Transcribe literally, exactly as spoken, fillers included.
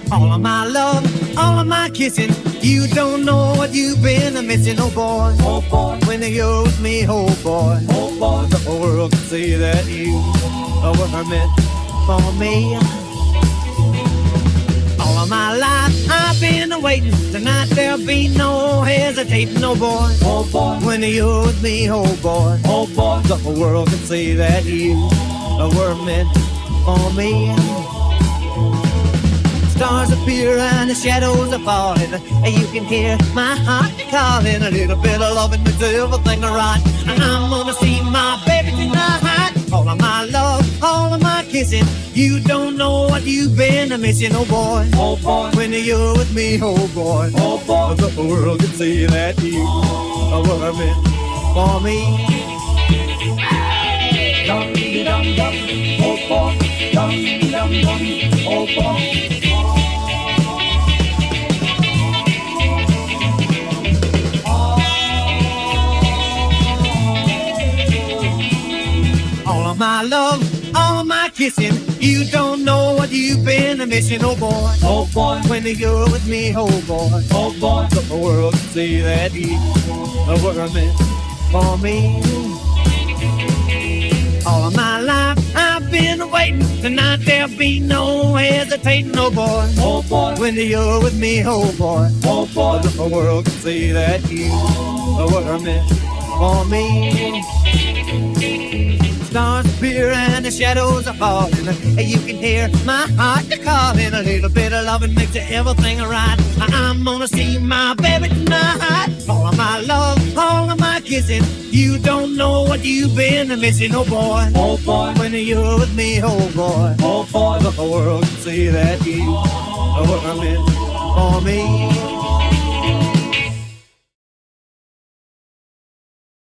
All of my love, all of my kissing, you don't know what you've been missing, oh boy. Oh boy, When you're with me, oh boy, oh boy, the whole world can see that you were meant for me. All of my life I've been waiting. Tonight there'll be no hesitating, oh boy. oh boy, When you're with me, oh boy, oh boy, the whole world can see that you were meant for me. Stars appear and the shadows are falling, and you can hear my heart calling. A little bit of loving makes everything right, and I'm gonna see my baby tonight. All of my love, all of my kissing, you don't know what you've been missing, oh boy. oh boy, When you're with me, oh boy, oh boy, the whole world can see that you were meant for me. dum dum dum, oh boy, dum dum dum, oh boy. All of my love, all of my kissing, you don't know what you've been missing, oh boy. Oh boy, When you're with me, oh boy, oh boy, the whole world can see that you were meant for me. All of my life I've been waiting. Tonight there'll be no hesitating, oh boy. oh boy, When you're with me, oh boy, oh boy, the whole world can see that you were meant for me. Stars appear and the shadows are falling, and you can hear my heart calling. A little bit of loving makes everything right. I'm gonna see my baby tonight. All of my love, all of my kissing, you don't know what you've been missing, oh boy. oh boy, When you're with me, oh boy, oh boy, the whole world can see that you were meant for me.